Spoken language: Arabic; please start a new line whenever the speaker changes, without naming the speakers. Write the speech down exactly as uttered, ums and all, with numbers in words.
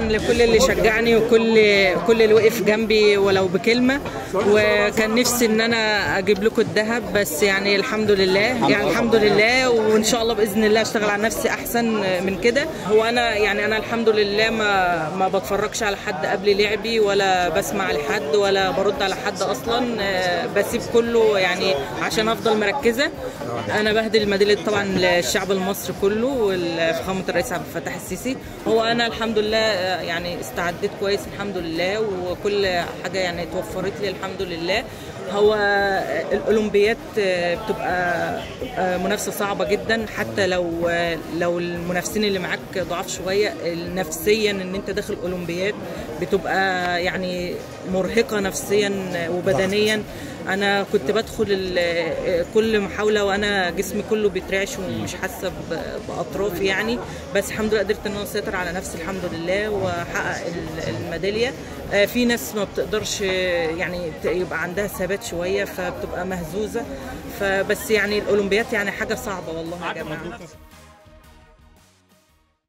لكل اللي شجعني وكل كل اللي وقف جنبي ولو بكلمه، وكان نفسي ان انا اجيب لكم الذهب، بس يعني الحمد لله يعني الحمد لله، وان شاء الله باذن الله اشتغل على نفسي احسن من كده. هو انا يعني انا الحمد لله ما ما بتفرجش على حد قبل لعبي، ولا بسمع لحد، ولا برد على حد اصلا، بسيب كله يعني عشان افضل مركزه. انا بهدي الميداليه طبعا للشعب المصري كله وفخامه الرئيس عبد الفتاح السيسي. هو انا الحمد لله يعني استعديت كويس الحمد لله، وكل حاجه يعني توفرت لي الحمد لله. هو الاولمبيات بتبقى منافسه صعبه جدا، حتى لو لو المنافسين اللي معاك ضعاف شويه نفسيا، ان انت داخل اولمبيات بتبقى يعني مرهقه نفسيا وبدنيا. انا كنت بدخل كل محاوله وانا جسمي كله بيترعش ومش حاسه باطرافي يعني، بس الحمد لله قدرت ان انا اسيطر على نفسي الحمد لله واحقق الميداليه. في ناس ما بتقدرش يعني يبقى عندها ثبات شويه فبتبقى مهزوزه، فبس يعني الاولمبيات يعني حاجه صعبه والله يا جماعه.